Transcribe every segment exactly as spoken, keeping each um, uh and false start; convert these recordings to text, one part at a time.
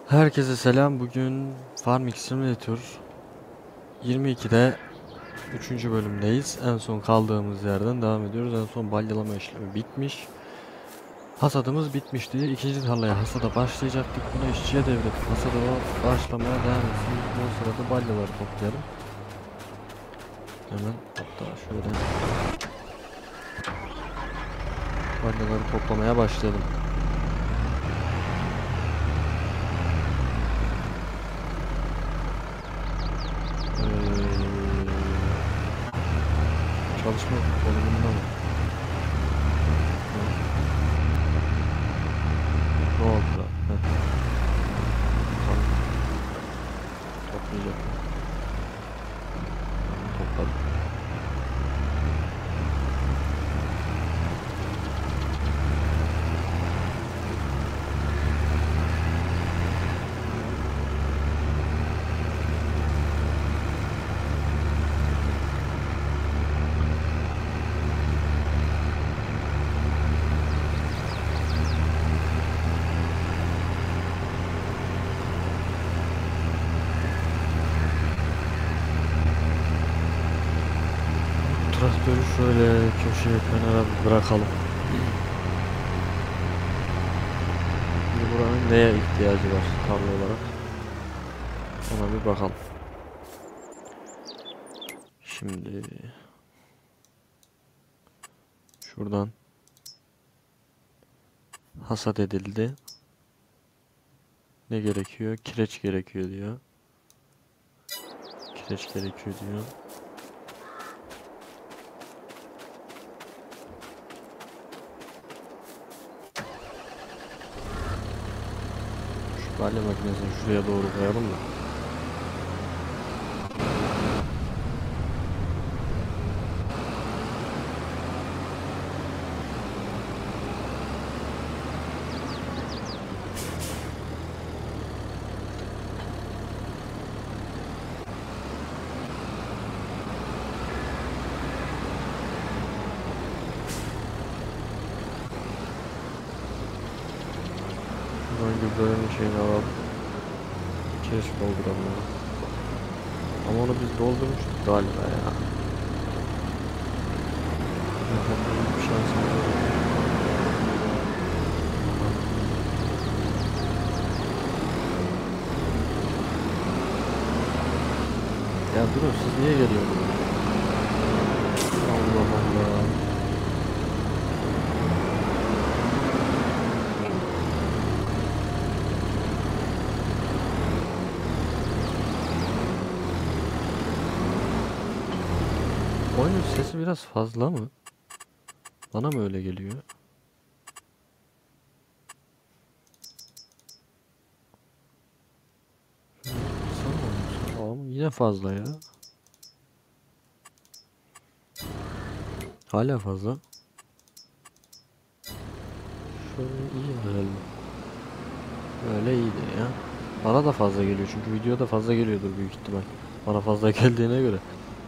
Herkese selam. Bugün Farming Simulator yirmi ikide üçüncü bölümdeyiz. En son kaldığımız yerden devam ediyoruz. En son balyalama işlemi bitmiş. Hasadımız bitmişti. İkinci tarlaya hasada başlayacaktık. Buna işçiye devredip hasada başlamaya devam etsin. O sırada balyaları toplayalım. Hemen hatta şöyle balyaları toplamaya başlayalım. Çalışma konumunda mı? Ne oldu da? Heh. Tamam. Toplayacak. Topladım. Traktörü şöyle köşeye kenara bırakalım. Şimdi buranın neye ihtiyacı var tarla olarak? Ona bir bakalım. Şimdi şuradan hasat edildi. Ne gerekiyor? Kireç gerekiyor diyor. Kireç gerekiyor diyor. Şu balya makinesini şuraya doğru koyalım da. Şuradan gübrenin şeyini alalım. Kireç dolduralım. Ama onu biz doldurmuştuk galiba ya. Bir şansımız yok. Ya durun, siz niye geliyorsunuz? Allah Allah. Oyunun sesi biraz fazla mı? Bana mı öyle geliyor? Tamam, yine fazla ya. Hala fazla. Şöyle iyi herhalde. Böyle iyiydi ya. Bana da fazla geliyor çünkü videoda fazla geliyordur büyük ihtimal. Bana fazla geldiğine göre.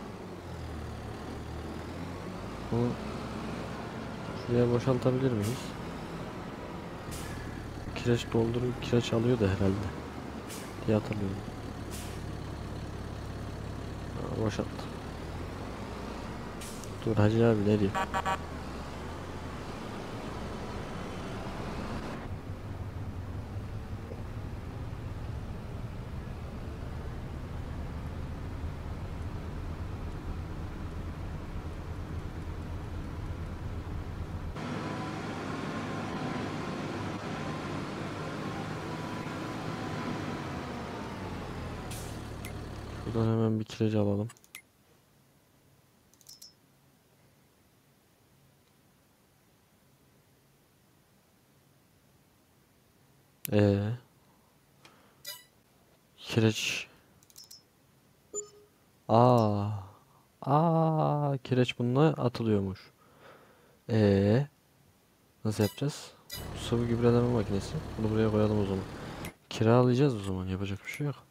Bunu şuraya boşaltabilir miyiz? Kireç doldurup kireç alıyor da herhalde diye hatırlıyorum. Ha, boşalt. Dur Hacı abi, ne diyor? Buradan hemen bir kireç alalım. Ee, kireç. Aa, aa, kireç bununla atılıyormuş. Ee, nasıl yapacağız? Sıvı gübreleme makinesi. Bunu buraya koyalım o zaman. Kiralayacağız o zaman. Yapacak bir şey yok.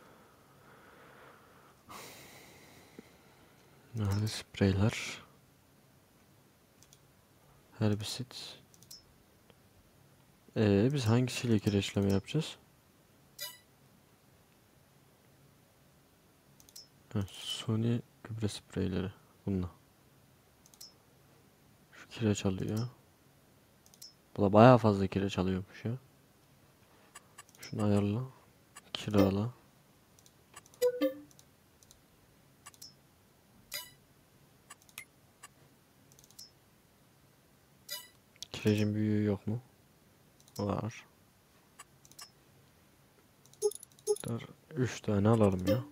Nerede spreyler? Herbisit. Ee, biz hangisiyle kireçleme yapacağız? Heh, Sony gübre spreyleri. Bununla. Şu kireç alıyor. Bu da bayağı fazla kireç alıyormuş ya. Şunu ayarla. Kirala. Kirecin büyüğü yok mu? Var. Dur, üç tane alalım ya.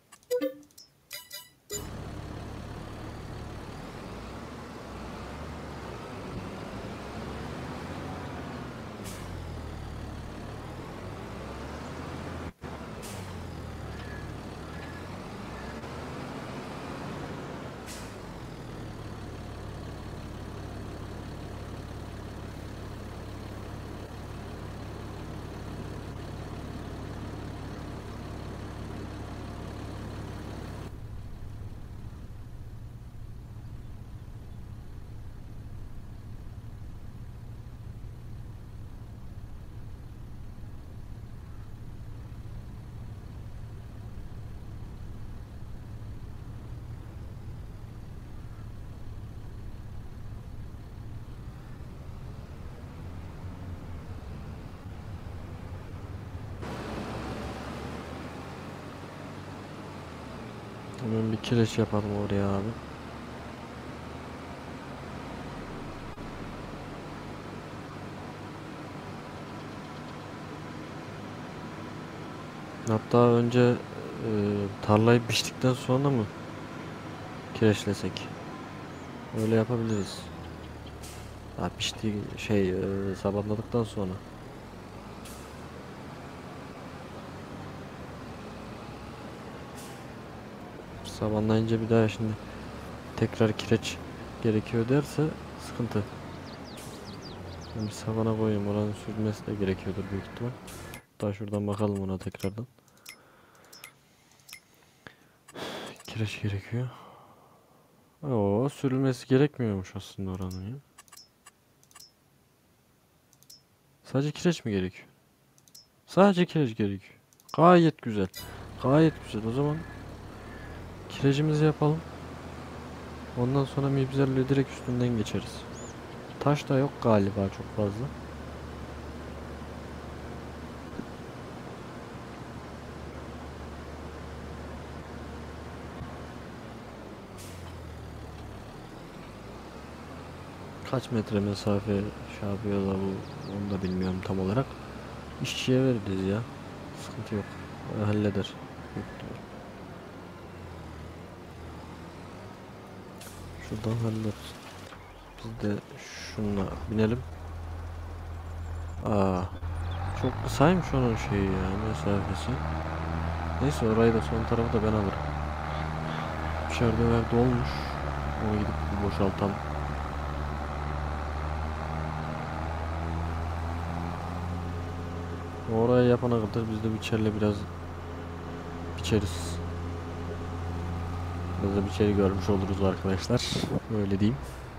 Hemen bir kireç yapalım oraya abi. Hatta önce e, tarlayı biçtikten sonra mı kireçlesek? Öyle yapabiliriz. Ha, biçtiği şey e, sabunladıktan sonra. Sabanlayınca bir daha şimdi tekrar kireç gerekiyor derse sıkıntı. Ben bir sabana koyayım, oranın sürmesi de gerekiyordur büyük ihtimal. Daha şuradan bakalım ona tekrardan. Kireç gerekiyor. Oo, sürülmesi gerekmiyormuş aslında oranın ya. Sadece kireç mi gerekiyor? Sadece kireç gerekiyor. Gayet güzel. Gayet güzel. O zaman kirecimizi yapalım. Ondan sonra mibzerle direkt üstünden geçeriz. Taş da yok galiba çok fazla. Kaç metre mesafe şey yapıyorlar bu, onu da bilmiyorum tam olarak. İşçiye veririz ya. Sıkıntı yok. O halleder. Büyük ihtimal. Şuradan hallederiz. Biz de şununla binelim. Aa, çok kısaymış onun şeyi ya, mesafesi. Neyse, orayı da son tarafı da ben alırım. İçeride ver dolmuş. Onu gidip bir boşaltalım. Oraya yapana kadar biz de biçerle biraz biçeriz. Biraz da biçeri görmüş oluruz arkadaşlar. Öyle diyeyim.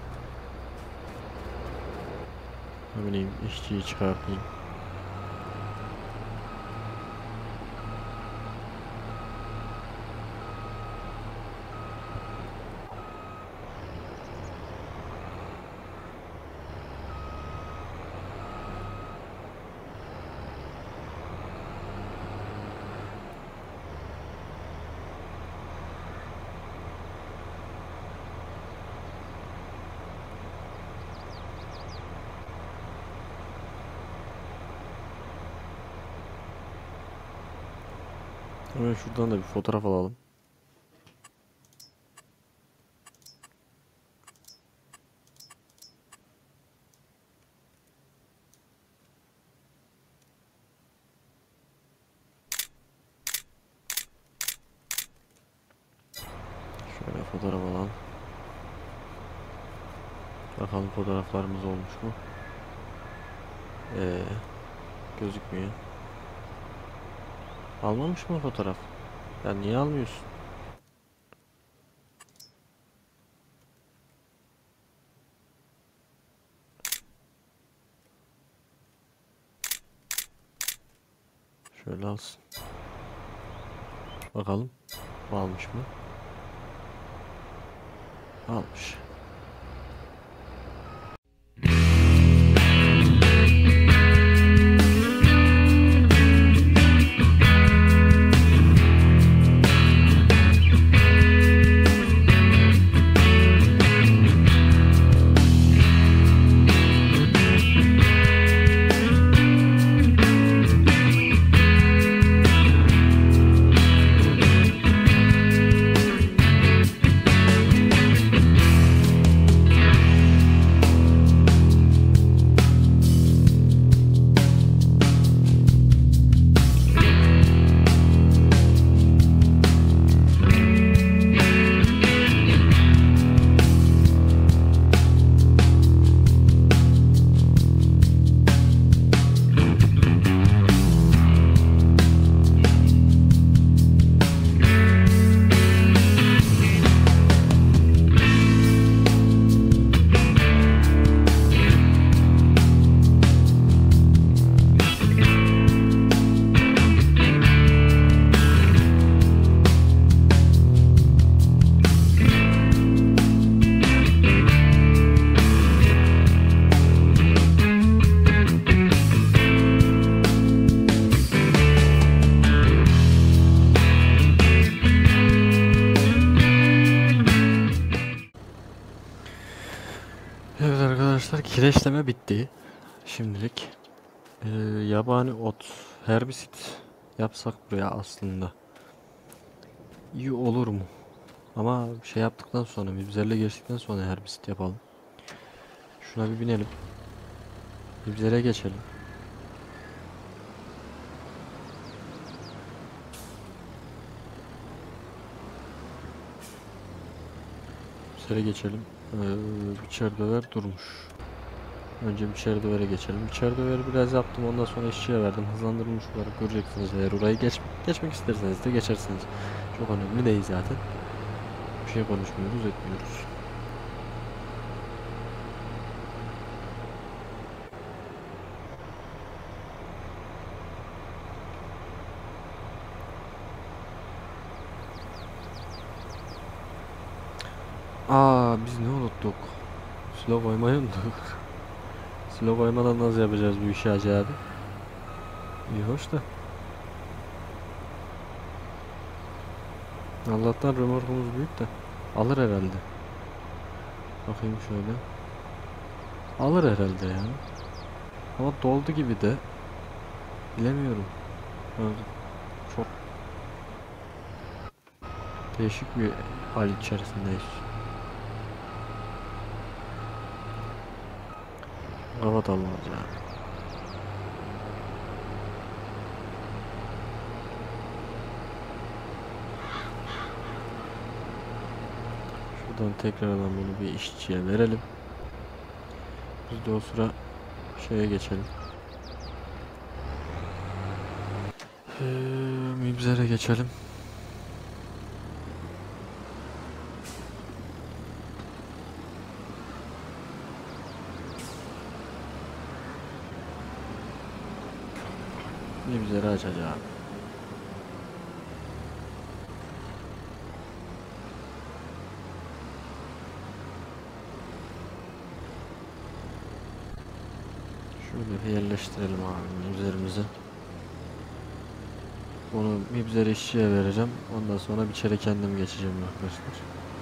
Ne bileyim, işçiyi çıkartayım. Hemen şuradan da bir fotoğraf alalım. Şöyle fotoğraf alalım. Bakalım fotoğraflarımız olmuş mu? Ee, gözükmüyor. Almamış mı fotoğraf? Ya niye almıyorsun? Şöyle alsın. Bakalım. Almış mı? Almış. Evet arkadaşlar, kireçleme bitti. Şimdilik ee, yabani ot, herbisit yapsak buraya aslında iyi olur mu? Ama şey yaptıktan sonra, mibzerle geçtikten sonra herbisit yapalım. Şuna bir binelim. Mibzere geçelim. Mibzere geçelim. Ee, biçer döver durmuş. Önce biçer dövere geçelim. Biçer döveri biraz yaptım, ondan sonra işçiye verdim. Hızlandırılmış olarak göreceksiniz. Eğer orayı geç, geçmek isterseniz de geçersiniz. Çok önemli değil zaten. Bir şey konuşmuyoruz, etmiyoruz. Aa, biz ne unuttuk? Silo koymayı unuttuk. Silo koymadan nasıl yapacağız bu işi Hacı abi? İyi hoş da. Allah'tan römorkumuz büyük de. Alır herhalde. Bakayım şöyle. Alır herhalde ya. Ama doldu gibi de. Bilemiyorum. Yani çok değişik bir hal içerisindeyiz. Hava dalmaz yani. Şuradan tekrardan bunu bir işçiye verelim. Biz de o sıra şeye geçelim. Ee, Mibzer'e geçelim. Mibzer'i açacağım. Şöyle bir yerleştirelim abi üzerimize. Bunu Mibzer işçiye vereceğim. Ondan sonra bir kere kendim geçeceğim arkadaşlar.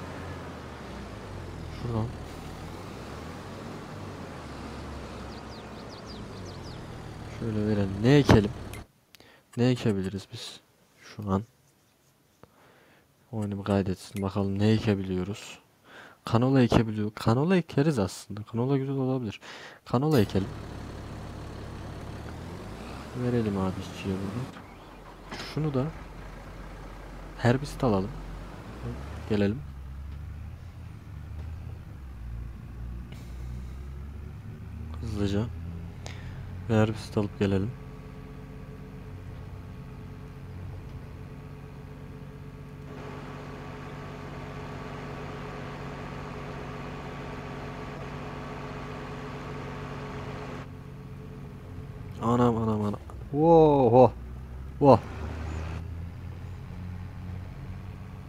Şuradan. Şöyle verelim. Ne ekelim? Ne ekebiliriz biz? Şu an. Oyunu bir kaydetsin. Bakalım ne ekebiliyoruz. Kanola ekebiliyor. Kanola ekeriz aslında. Kanola güzel olabilir. Kanola ekelim. Verelim abi işçiye bunu. Şunu da herbisit alalım. Gelelim. Hızlıca. Ve herbisit alıp gelelim. Anam anam anam. Wow, wow. Wow.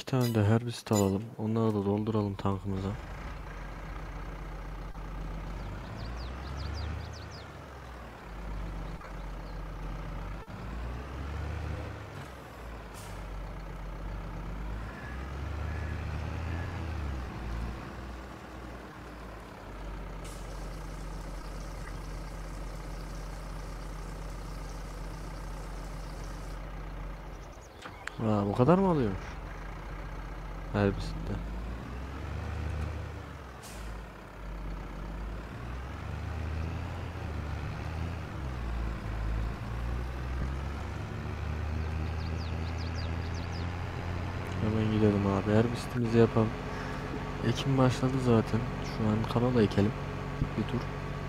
tane de herbist alalım. Onları da dolduralım tankımıza. Aa, bu kadar mı alıyormuş? Herbistte. Hemen gidelim abi. Herbistimizi yapalım. Ekim başladı zaten. Şu an kanala ekelim. Bir tur.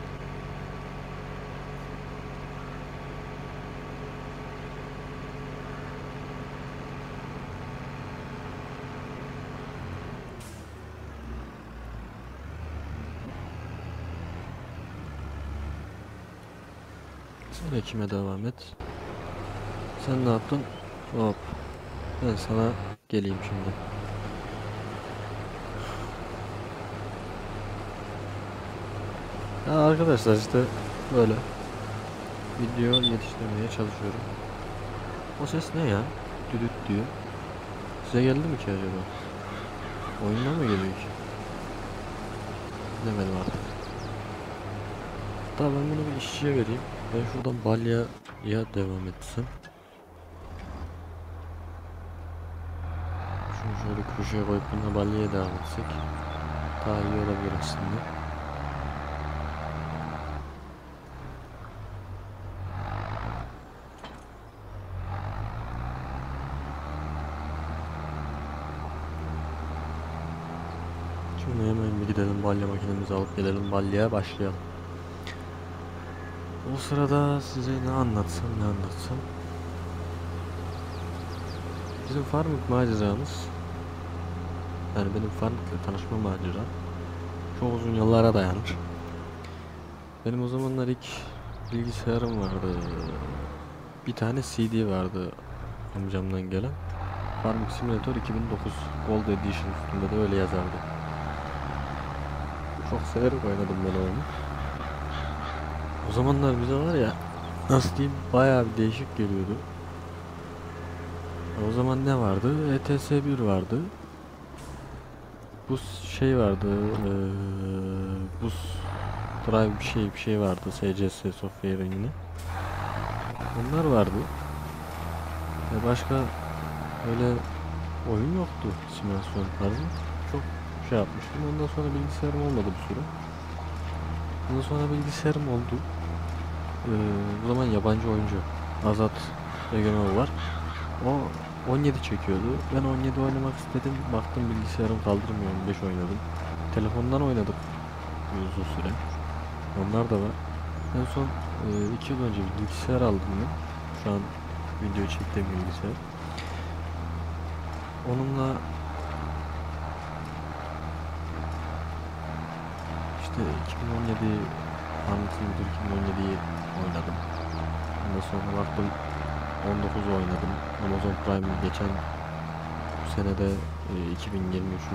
Sen ekime devam et. Sen ne yaptın? Hop. Ben sana geleyim şimdi. Ya arkadaşlar işte böyle video yetiştirmeye çalışıyorum. O ses ne ya? Düdüt diyor. Size geldi mi ki acaba? Oyundan mı geliyor ki? Demedim artık. Hatta ben bunu bir işçiye vereyim. Ben şuradan balyaya devam etsem. Şunu şöyle köşeye koyup bununla balyaya devam etsek daha iyi olabilir aslında. Şimdi hemen bir gidelim balya makinemizi alıp gelelim, balyaya başlayalım. O sırada size ne anlatsam ne anlatsam. Bizim farming maceramız, yani benim farming'le tanışma maceram çok uzun yıllara dayanır. Benim o zamanlar ilk bilgisayarım vardı. Bir tane C D vardı amcamdan gelen. Farming Simulator iki bin dokuz Gold Edition, üstünde de öyle yazardı. Çok severek oynadım ben oyunu. O zamanlar bize var ya, nasıl diyeyim, bayağı bir değişik geliyordu. O zaman ne vardı? E T S bir vardı. Bu şey vardı. Ee, bu Drive bir şey bir şey vardı. S C S Software'ın yine. Onlar vardı. Ve başka öyle oyun yoktu simülasyon tarzı. Çok şey yapmıştım. Ondan sonra bilgisayarım olmadı bir süre. Ondan sonra bilgisayarım oldu. Ee, bu zaman yabancı oyuncu Azat Egenol var. O on yedi çekiyordu. Ben on yedi oynamak istedim. Baktım bilgisayarım kaldırmıyor. on beş oynadım. Telefondan oynadık uzun süre. Onlar da var. En son iki yıl önce bir bilgisayar aldım ben. Şu an video çektiğim bilgisayar. Onunla işte iki bin on yedi Anlatılmıştır iki bin on yediyi oynadım. Ondan sonra baktım on dokuz oynadım. Amazon Prime geçen senede e, iki bin yirmi üçün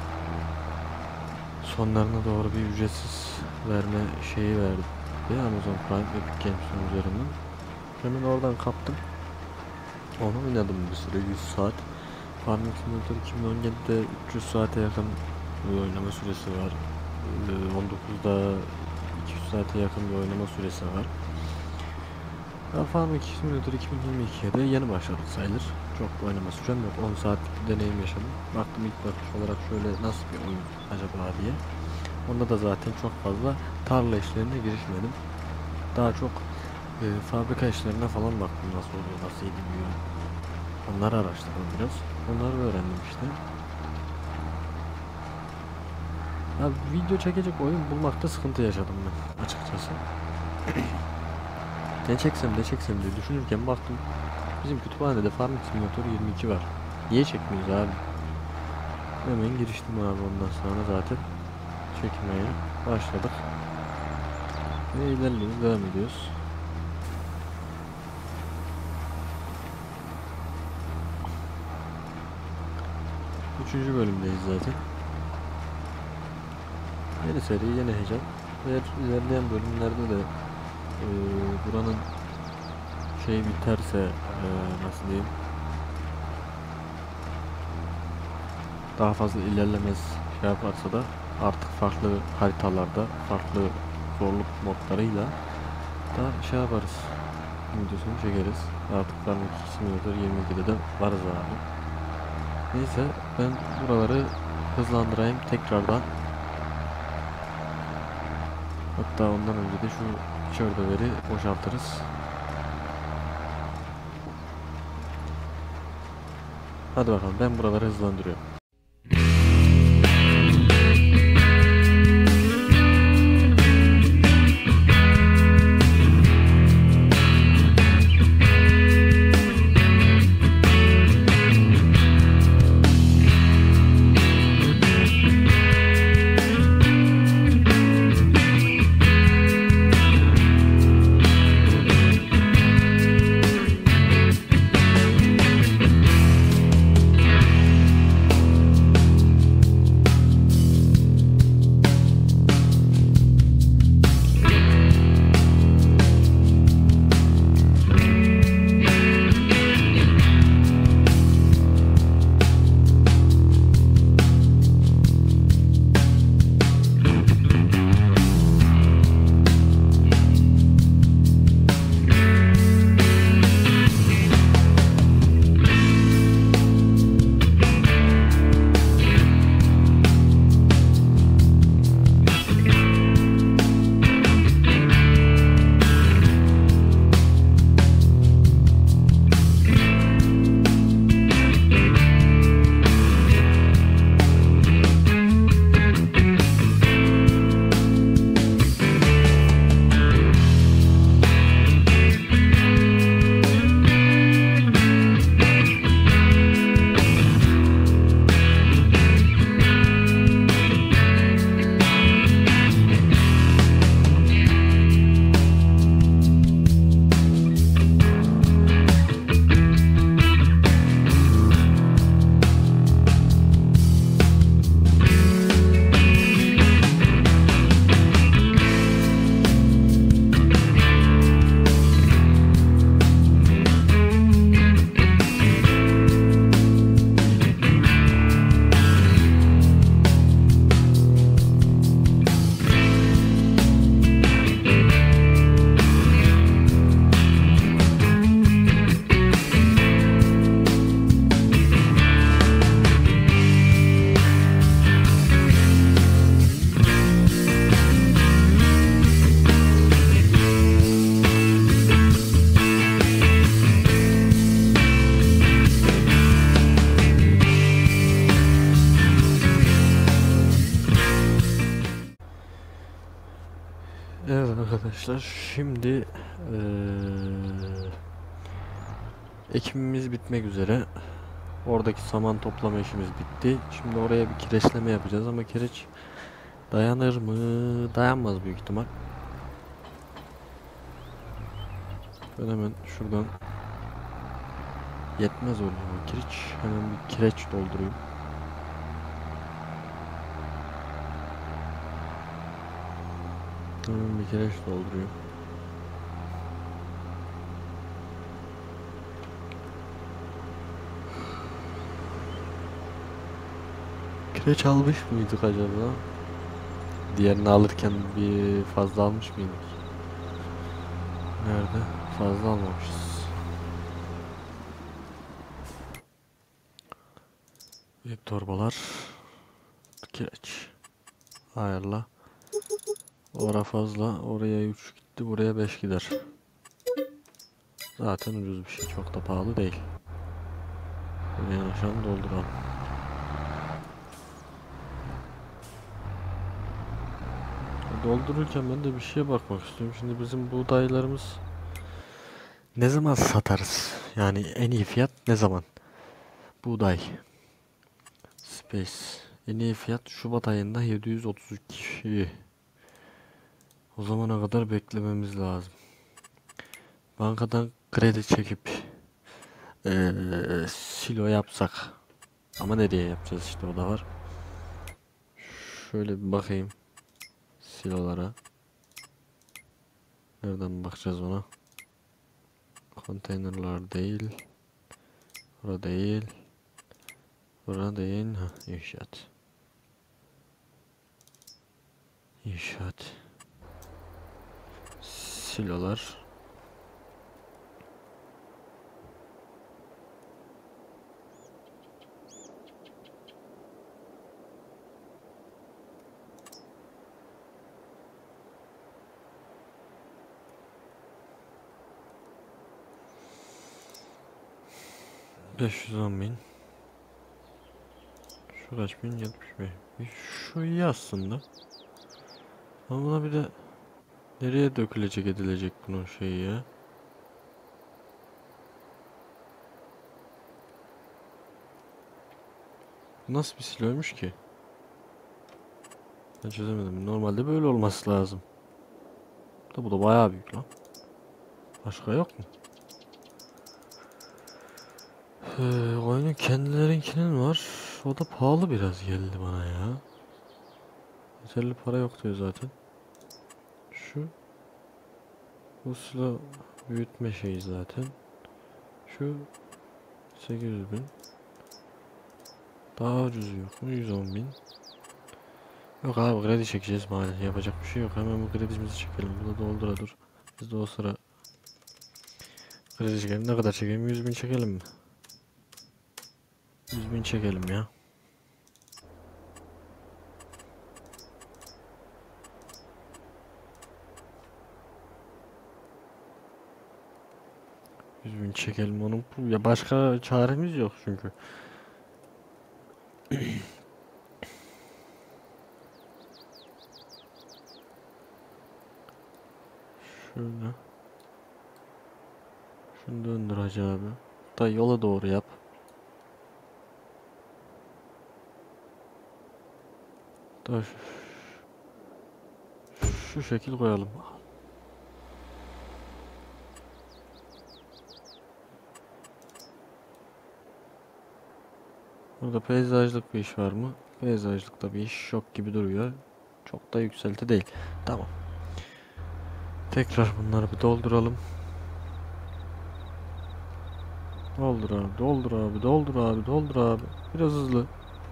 sonlarına doğru bir ücretsiz verme şeyi verdi. Amazon Prime Epic Games'in üzerinden. Hemen oradan kaptım. Onu oynadım bir süre, yüz saat. Farming Simulator iki bin on yedide üç yüz saate yakın bir oynama süresi var. on dokuzda iki yüz saate yakın bir oynama süresi var. Ben Farming Simulator iki bin yirmi ikiye de yeni başladık sayılır. Çok oynama sürem yok. on saatlik bir deneyim yaşadım. Baktım ilk bakış olarak şöyle nasıl bir oyun acaba diye. Onda da zaten çok fazla tarla işlerine girişmedim. Daha çok e, fabrika işlerine falan baktım, nasıl oluyor, nasıl ediliyor. Onları araştırdım biraz. Onları öğrendim işte. Ya video çekecek oyun bulmakta sıkıntı yaşadım ben açıkçası. Ne çeksem ne çeksem diye düşünürken baktım bizim kütüphanede Farming Simulator yirmi iki var. Niye çekmiyoruz abi? Hemen giriştim abi, ondan sonra zaten çekmeye başladık. Ve ilerliyoruz, devam ediyoruz. Üçüncü bölümdeyiz zaten. Yeni seri, yeni heyecan. Ve ilerleyen bölümlerde de e, buranın şey biterse e, nasıl diyeyim, daha fazla ilerlemez şey yaparsa da artık farklı haritalarda, farklı zorluk modlarıyla da şey yaparız. Videosunu çekeriz. Artık Farming Simulator yirmi ikide de varız abi. Neyse ben buraları hızlandırayım tekrardan. Hatta ondan önce de şu çördöleri boşaltırız. Hadi bakalım, ben buraları hızlandırıyorum. Evet arkadaşlar, şimdi eee, ekimimiz bitmek üzere. Oradaki saman toplama işimiz bitti. Şimdi oraya bir kireçleme yapacağız ama kireç dayanır mı? Dayanmaz büyük ihtimal. Ben hemen şuradan, yetmez oluyor kireç. Hemen bir kireç doldurayım. Hemen bir kireç dolduruyor. Kireç almış mıydık acaba? Diğerini alırken bir fazla almış mıydık? Nerede? Fazla almamışız. Büyük torbalar. Kireç. Ayarla. Ora fazla. Oraya üç gitti. Buraya beş gider. Zaten ucuz bir şey. Çok da pahalı değil. Buraya yanaşan dolduralım. Doldururken ben de bir şeye bakmak istiyorum. Şimdi bizim buğdaylarımız ne zaman satarız? Yani en iyi fiyat ne zaman? Buğday. Space. En iyi fiyat Şubat ayında yedi yüz otuz iki. O zamana kadar beklememiz lazım. Bankadan kredi çekip ee, silo yapsak. Ama nereye yapacağız işte, o da var. Şöyle bir bakayım silolara. Nereden bakacağız ona? Konteynerlar değil. Bura değil. Bura değil. Ha, inşaat. İnşaat. Silolar. beş yüz on bin. Şu kaç bin? yetmiş beş. Şu iyi aslında. Ama buna bir de nereye dökülecek edilecek bunun şeyi ya? Nasıl bir siloymuş ki? Ben çözemedim. Normalde böyle olması lazım. Da bu da bayağı büyük lan. Başka yok mu? Ee, oyunun kendilerinkinin var. O da pahalı biraz geldi bana ya. Yeterli para yok diyor zaten. Şu bu silo büyütme şeyi zaten. Şu sekiz yüz bin. Daha ucuz yok mu? yüz on bin. Yok abi, kredi çekeceğiz maalesef. Yapacak bir şey yok. Hemen bu kredimizi çekelim. Bunu doldura dur. Biz de o sıra kredi çekelim. Ne kadar çekelim? yüz bin çekelim mi? yüz bin çekelim ya. yüz bin çekelim onun. Ya başka çaremiz yok çünkü. Şöyle. Şunu döndür hacı abi. Da yola doğru yap. Da şu, şu şekil koyalım. Burada peyzajlık bir iş var mı? Peyzajlıkta bir iş yok gibi duruyor. Çok da yükselti değil. Tamam. Tekrar bunları bir dolduralım. Doldur abi, doldur abi, doldur abi, doldur abi. Biraz hızlı.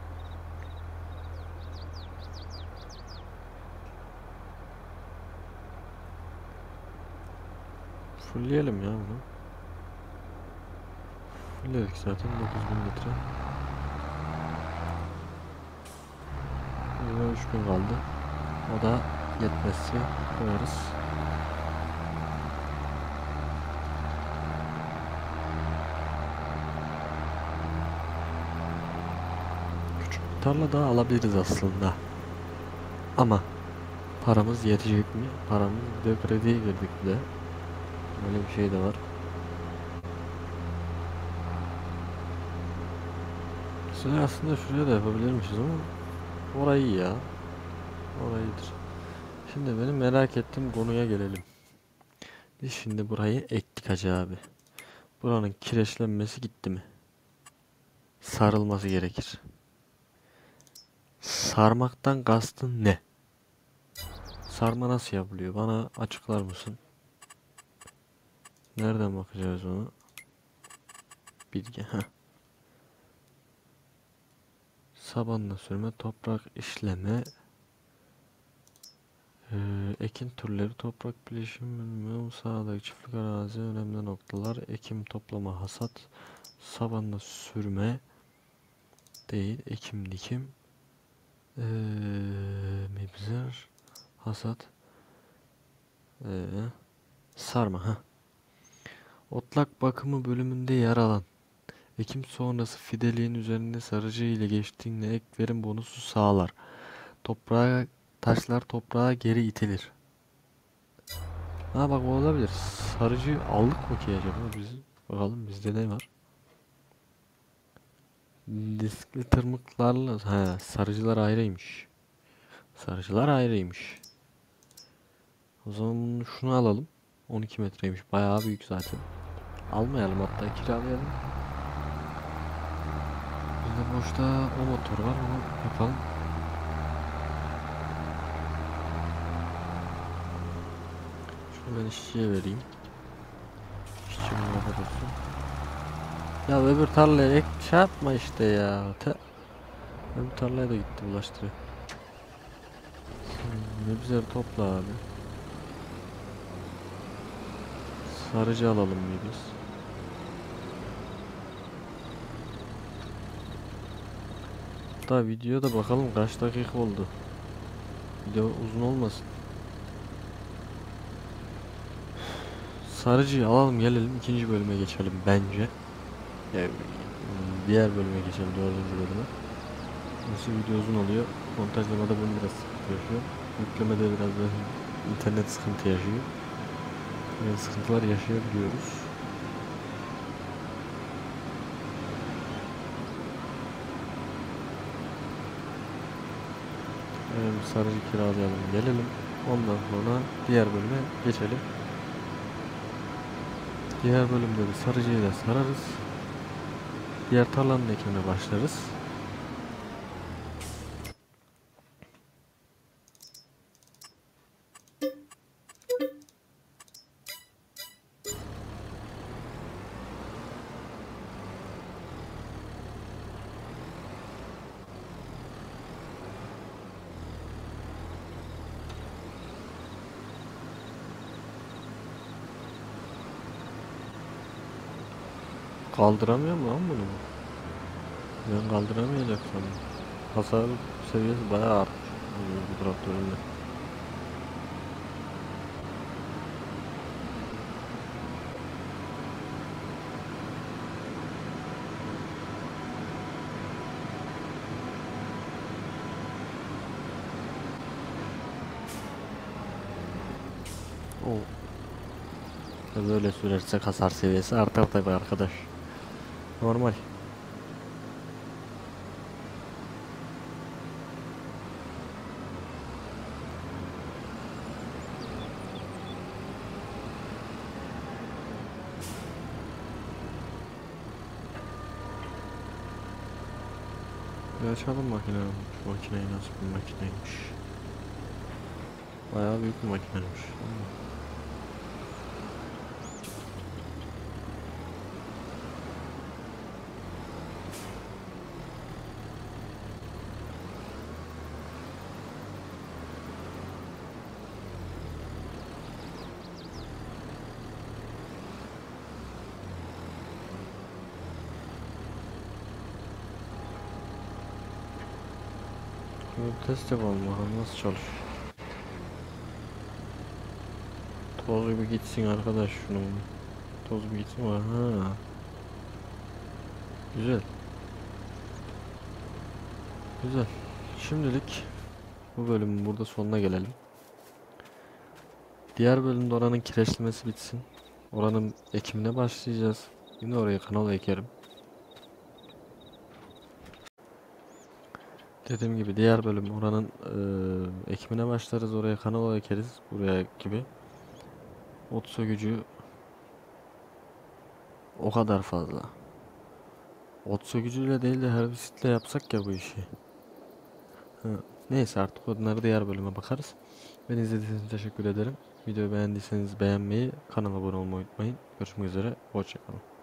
Fullleyelim ya bunu. Fullledik zaten dokuz bin litre. Burada üç bin kaldı. O da yetmezse koyarız. Küçük bir tarla daha alabiliriz aslında. Ama paramız yetecek mi? Paramız, bir de krediye girdik bir de. Öyle bir şey de var. Şuraya aslında şuraya da yapabilirmişiz ama orayı iyi ya. Orayıdır. Şimdi benim merak ettiğim konuya gelelim. Biz şimdi burayı ektik hacı abi. Buranın kireçlenmesi gitti mi? Sarılması gerekir. Sarmaktan kastın ne? Sarma nasıl yapılıyor? Bana açıklar mısın? Nereden bakacağız onu? Bilgi. Heh. Sabanla sürme, toprak işleme, ee, ekin türleri, toprak bileşimi, sahadaki çiftlik arazi, önemli noktalar, ekim, toplama, hasat, sabanla sürme değil, ekim, dikim, ee, mebzer, hasat, ee, sarma. Ha. Otlak bakımı bölümünde yer alan ekim sonrası fideliğin üzerinde sarıcı ile geçtiğinde ek verim bonusu sağlar. Toprağa taşlar toprağa geri itilir. Ha bak, o olabilir. Sarıcı aldık mı ki acaba biz? Bakalım bizde ne var? Diskli tırmıklarla, ha, sarıcılar ayrıymış. Sarıcılar ayrıymış. O zaman şunu alalım. on iki metreymiş. Bayağı büyük zaten. Almayalım, hatta kiralayalım. Zaten boşta o motor var, onu yapalım. Şunu ben işçiye vereyim. İşçi bunu olsun. Ya öbür tarlaya ek şey yapma işte ya. Te öbür tarlaya da gitti bulaştırıyor. Hmm, Nebzeleri topla abi. Sarıcı alalım bir biz. Hatta videoda bakalım kaç dakika oldu. Video uzun olmasın. Sarıcıyı alalım gelelim ikinci bölüme geçelim bence. Yani, diğer bölüme geçelim, dördüncü bölüme. Nasıl video uzun oluyor. Montajlamada bunu biraz sıkıntı yaşıyor. Yüklemede biraz da internet sıkıntı yaşıyor. Yani sıkıntılar yaşayabiliyoruz. Yani bir sarıcı kiralayalım gelelim. Ondan sonra diğer bölüme geçelim. Diğer bölümde de sarıcıyı da sararız. Diğer tarlanın ekimine başlarız. Kaldıramıyor mu lan bunu? Ben kaldıramayacak sanırım. Hasar seviyesi bayağı artmış bu traktöründe. O böyle sürerse hasar seviyesi artar tabi arkadaş. Normal. Bir açalım makine. Şu makineyi nasıl bir makineymiş. Bayağı büyük bir makineymiş. Şimdi test yapalım bakalım nasıl çalışıyor. Toz gibi gitsin arkadaş şunu. Toz gibi gitsin var ha. Güzel. Güzel. Şimdilik bu bölümün burada sonuna gelelim. Diğer bölümde oranın kireçlemesi bitsin. Oranın ekimine başlayacağız. Yine oraya kanal ekerim. Dediğim gibi diğer bölüm oranın e, ekimine başlarız. Oraya kanal ekeriz. Buraya gibi. Otso gücü o kadar fazla. Otso gücüyle değil de herbisitle yapsak ya bu işi. Ha, neyse artık onları diğer bölüme bakarız. Beni izlediğiniz için teşekkür ederim. Videoyu beğendiyseniz beğenmeyi, kanala abone olmayı unutmayın. Görüşmek üzere. Hoşçakalın.